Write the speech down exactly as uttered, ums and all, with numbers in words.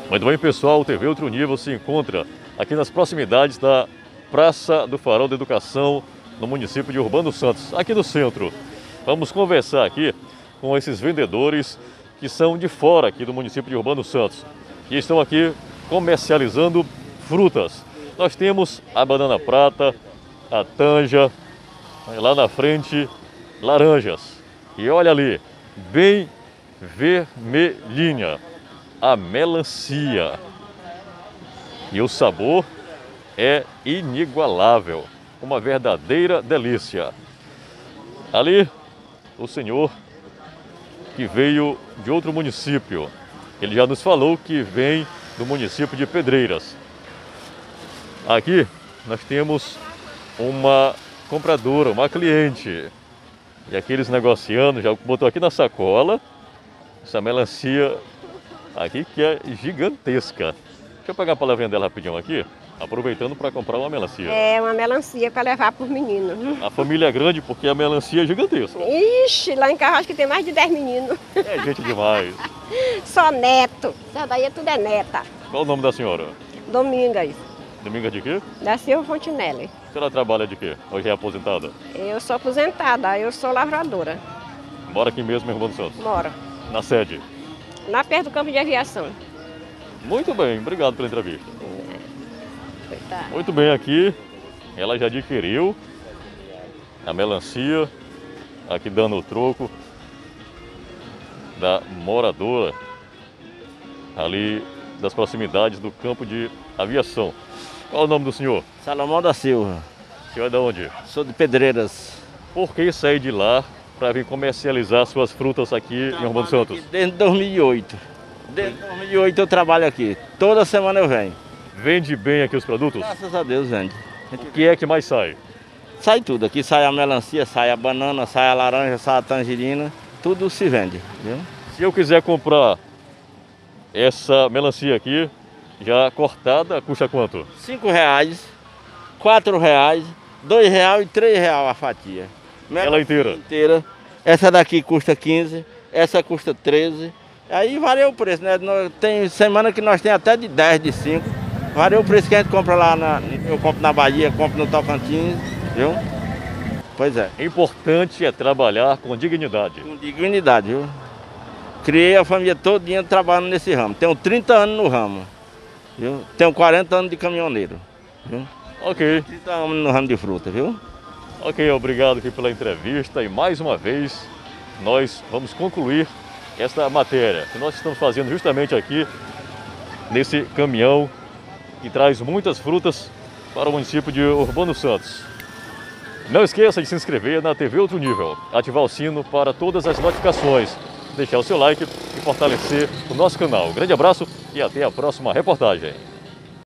Muito bem, pessoal, o T V Outro Nível se encontra aqui nas proximidades da Praça do Farol da Educação, no município de Urbano Santos, aqui no centro. Vamos conversar aqui com esses vendedores que são de fora aqui do município de Urbano Santos e estão aqui comercializando frutas. Nós temos a banana prata, a tanja, lá na frente, laranjas. E olha ali, bem vermelhinha, a melancia. E o sabor é inigualável, uma verdadeira delícia. Ali, o senhor que veio de outro município, ele já nos falou que vem do município de Pedreiras. Aqui nós temos uma compradora, uma cliente, e aqueles negociando, já botou aqui na sacola essa melancia aqui que é gigantesca. Deixa eu pegar a palavrinha dela rapidinho aqui, aproveitando para comprar uma melancia. É, uma melancia para levar para os meninos. A família é grande porque a melancia é gigantesca. Ixi, lá em casa acho que tem mais de dez meninos. É gente demais. Só neto. Essa daí tudo é neta. Qual o nome da senhora? Domingas, Dominga de quê? da Silva Fontinelli. A senhora trabalha de quê? Hoje é aposentada? Eu sou aposentada, eu sou lavradora. Mora aqui mesmo em Urbano Santos? Moro Na sede? lá perto do campo de aviação. Muito bem, obrigado pela entrevista. Coitada. Muito bem, aqui ela já adquiriu a melancia, aqui dando o troco da moradora ali das proximidades do campo de aviação. Qual é o nome do senhor? Salomão da Silva, O senhor é de onde? sou de Pedreiras. Por que sair de lá para vir comercializar suas frutas aqui em Urbano Santos? Aqui desde dois mil e oito. Desde dois mil e oito eu trabalho aqui. Toda semana eu venho. Vende bem aqui os produtos? Graças a Deus vende. O que é que mais sai? Sai tudo. Aqui sai a melancia, sai a banana, sai a laranja, sai a tangerina. Tudo se vende, viu? Se eu quiser comprar essa melancia aqui, já cortada, custa quanto? Cinco reais, quatro reais, dois reais e três reais a fatia. Ela inteira? Inteira. Essa daqui custa quinze, essa custa treze. Aí varia o preço, né? Nós- Tem semana que nós tem até de dez, de cinco. Varia o preço que a gente compra lá, na, eu compro na Bahia, compro no Tocantins, viu? Pois é, Importante é trabalhar com dignidade. com dignidade, viu? Criei a família todinha trabalhando nesse ramo. Tenho trinta anos no ramo, viu? Tenho quarenta anos de caminhoneiro, viu? Ok, trinta anos no ramo de fruta, viu? ok, obrigado aqui pela entrevista e mais uma vez nós vamos concluir esta matéria que nós estamos fazendo justamente aqui nesse caminhão que traz muitas frutas para o município de Urbano Santos. Não esqueça de se inscrever na T V Outro Nível, ativar o sino para todas as notificações, deixar o seu like e fortalecer o nosso canal. Grande abraço e até a próxima reportagem.